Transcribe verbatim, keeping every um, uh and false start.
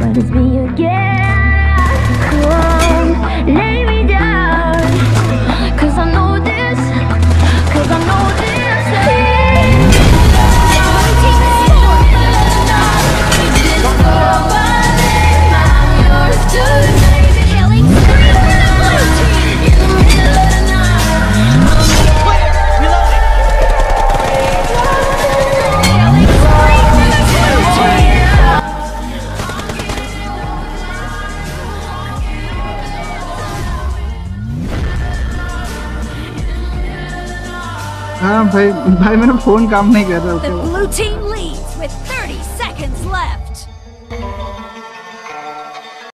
I'll just be again. Come, lay me down, cause I know this, cause I know this. हाँ भाई भाई मेरा phone काम नहीं कर रहा The blue team leads with